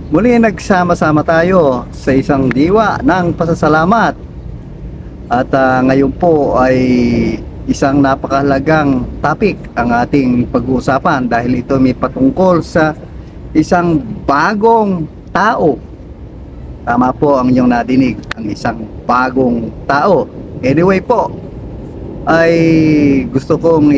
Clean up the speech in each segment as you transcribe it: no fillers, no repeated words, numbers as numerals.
Muli nagsama-sama tayo sa isang diwa ng pasasalamat. At ngayon po ay isang napakahalagang topic ang ating pag-uusapan dahil ito may patungkol sa isang bagong tao. Tama po ang inyong nadinig, ang isang bagong tao. Anyway po, ay gusto kong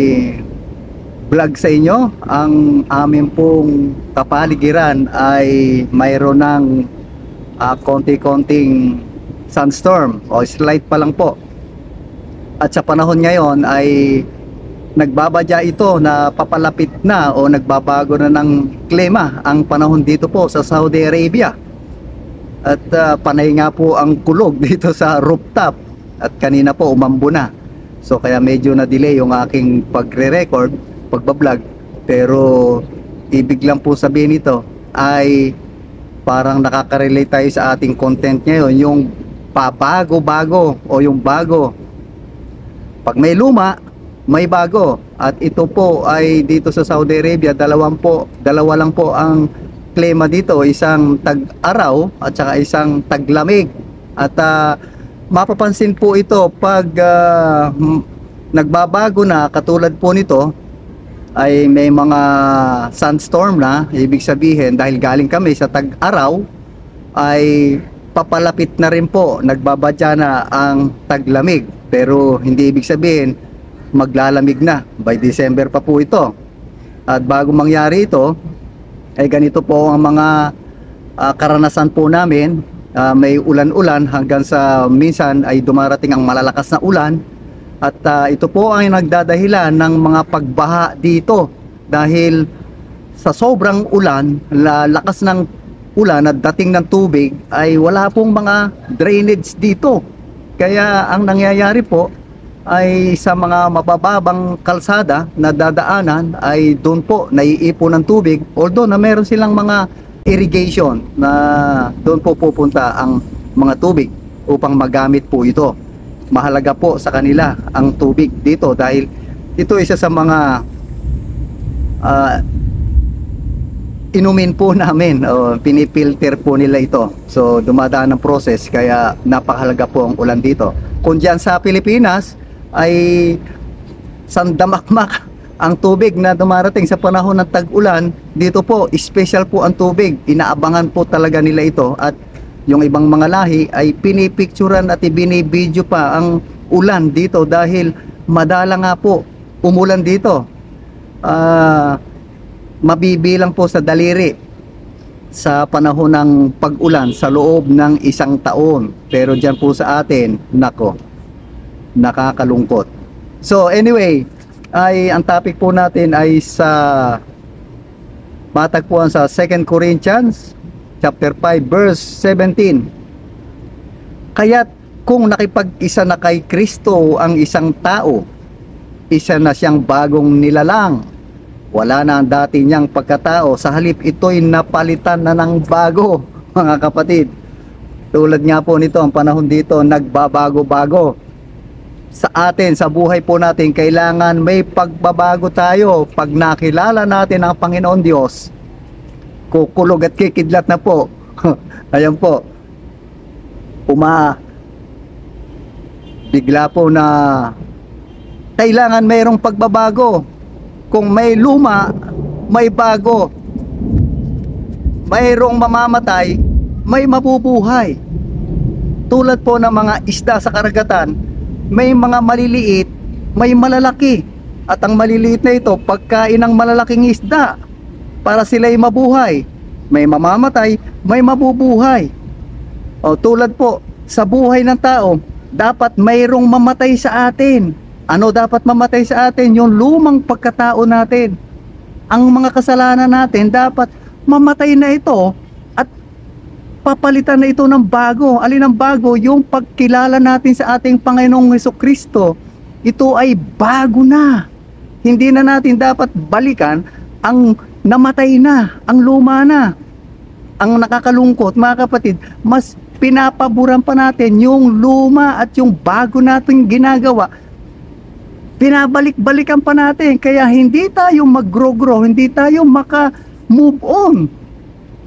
vlog sa inyo. Ang amin pong kapaligiran ay mayroon ng konti-konting sunstorm o slight pa lang po. At sa panahon ngayon ay nagbabadya ito na papalapit na o nagbabago na ng klima ang panahon dito po sa Saudi Arabia. At panay nga po ang kulog dito sa rooftop at kanina po umambo na. So kaya medyo na delay yung aking pagre-record, pagbablog, pero ibig lang po sabihin nito ay parang nakaka-relate tayo sa ating content ngayon, yung pabago-bago o yung bago. Pag may luma, may bago. At ito po ay dito sa Saudi Arabia, dalawa lang po ang klima dito, isang tag-araw at saka isang taglamig. At mapapansin po ito pag nagbabago na, katulad po nito ay may mga sunstorm na. Ibig sabihin dahil galing kami sa tag-araw ay papalapit na rin po, nagbabadya na ang taglamig, pero hindi ibig sabihin maglalamig na. By December pa po ito. At bago mangyari ito ay ganito po ang mga karanasan po namin. May ulan-ulan hanggang sa minsan ay dumarating ang malalakas na ulan. At ito po ay nagdadahilan ng mga pagbaha dito dahil sa sobrang ulan, lakas ng ulan at dating ng tubig ay wala pong mga drainage dito. Kaya ang nangyayari po ay sa mga mabababang kalsada na dadaanan ay doon po naiipon ng tubig, although na meron silang mga irrigation na doon po pupunta ang mga tubig upang magamit po ito. Mahalaga po sa kanila ang tubig dito dahil ito isa sa mga inumin po namin o pinipilter po nila ito. So dumadaan ng process, kaya napakahalaga po ang ulan dito. Kung dyan sa Pilipinas ay sandamakmak ang tubig na dumarating sa panahon ng tag-ulan, dito po special po ang tubig. Inaabangan po talaga nila ito at yung ibang mga lahi ay pinipicturan at ibinibidyo pa ang ulan dito dahil madala nga po umulan dito. Mabibilang po sa daliri sa panahon ng pag-ulan sa loob ng isang taon. Pero dyan po sa atin, nako, nakakalungkot. So anyway, ay ang topic po natin ay sa matagpuan sa 2 Corinthians chapter 5 verse 17. Kaya't kung nakipag-isa na kay Kristo ang isang tao, isa na siyang bagong nilalang. Wala na ang dati niyang pagkatao, sa halip ito'y napalitan na ng bago. Mga kapatid, tulad nga po nito ang panahon dito, nagbabago-bago. Sa atin, sa buhay po natin, kailangan may pagbabago tayo. Pag nakilala natin ang Panginoon Diyos, kukulog at kikidlat na po. Ayan po, bigla po na kailangan mayroong pagbabago. Kung may luma, may bago. Mayroong mamamatay, may mabubuhay. Tulad po ng mga isda sa karagatan, may mga maliliit, may malalaki. At ang maliliit na ito, pagkain ng malalaking isda para sila'y mabuhay. May mamamatay, may mabubuhay. O tulad po sa buhay ng tao, dapat mayroong mamatay sa atin. Ano dapat mamatay sa atin? Yung lumang pagkatao natin. Ang mga kasalanan natin dapat mamatay na ito at papalitan na ito ng bago. Alin ang bago? Yung pagkilala natin sa ating Panginoong Hesukristo. Ito ay bago na. Hindi na natin dapat balikan ang namatay na, ang luma na. Ang nakakalungkot, mga kapatid, mas pinapaboran pa natin yung luma at yung bago nating ginagawa. Pinabalik-balikan pa natin, kaya hindi tayo mag-grow, hindi tayo maka-move on.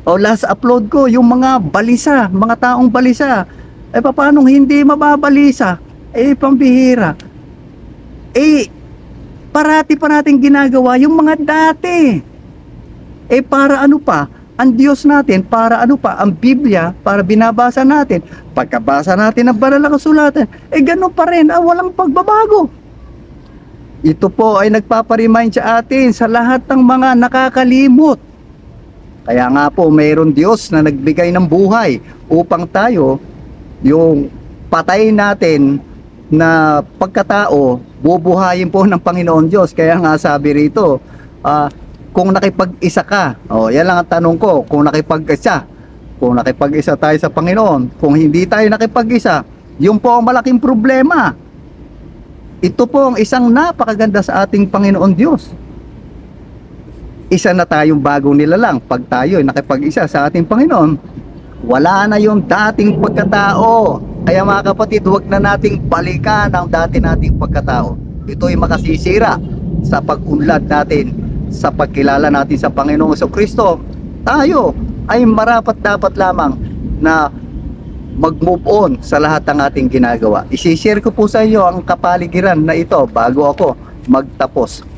O last upload ko, yung mga balisa, mga taong balisa. Eh paano hindi mababalisa? Eh pambihira. Eh parati pa natin ginagawa yung mga dati. Eh para ano pa? Ang Diyos natin, para ano pa? Ang Biblia, para binabasa natin. Pagkabasa natin ng banal na kasulatan, eh ganun pa rin, walang pagbabago. Ito po ay nagpaparemind sa atin sa lahat ng mga nakakalimot. Kaya nga po, mayroon Diyos na nagbigay ng buhay upang tayo, yung patay natin na pagkatao, bubuhayin po ng Panginoon Diyos. Kaya nga sabi rito, kung nakipag-isa ka, yan lang ang tanong ko, kung nakipag-isa tayo sa Panginoon, kung hindi tayo nakipag-isa, yun po ang malaking problema. Ito po ang isang napakaganda sa ating Panginoon Diyos. Isa na tayong bagong nilalang. Pag tayo ay nakipag-isa sa ating Panginoon, wala na yung dating pagkatao. Kaya mga kapatid, huwag na nating balikan ang dati nating pagkatao. Ito ay makasisira sa pag-unlad natin, sa pagkilala natin sa Panginoong Kristo. Tayo ay marapat-dapat lamang na mag-move on sa lahat ng ating ginagawa. I-share ko po sa inyo ang kapaligiran na ito bago ako magtapos.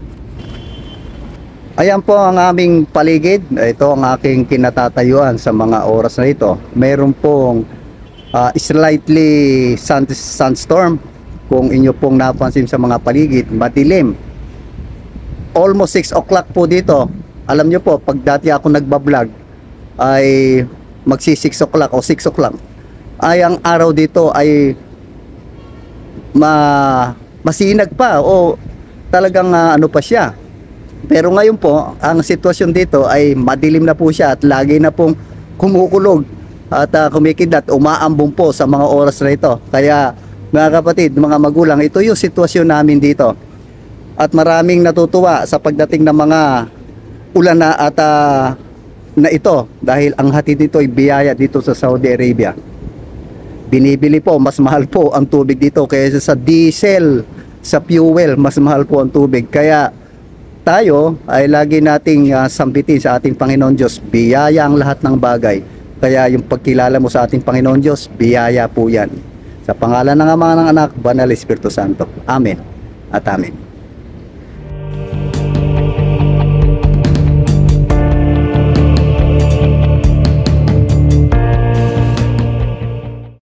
Ayan po ang aming paligid. Ito ang aking kinatatayuan sa mga oras na ito. Mayroon pong slightly sandstorm. Kung inyo pong napansin sa mga paligid, madilim. Almost 6 o'clock po dito. Alam nyo po, pag dati ako nagbablog ay magsi 6 o'clock o 6 o'clock, ay ang araw dito ay masinag pa o talagang ano pa siya. Pero ngayon po, ang sitwasyon dito ay madilim na po siya at lagi na pong kumukulog at kumikidlat, umaambong po sa mga oras na ito. Kaya mga kapatid, mga magulang, ito yung sitwasyon namin dito. At maraming natutuwa sa pagdating ng mga ulan na at na ito dahil ang hatid nito ay biyaya dito sa Saudi Arabia. Binibili po, mas mahal po ang tubig dito kaysa sa diesel, sa fuel, mas mahal po ang tubig. Kaya tayo ay lagi nating sambitin sa ating Panginoon Diyos, biyaya ang lahat ng bagay. Kaya yung pagkilala mo sa ating Panginoon Diyos, biyaya po yan. Sa pangalan ng Ama, ng Anak, Banal Espiritu Santo. Amen at amen.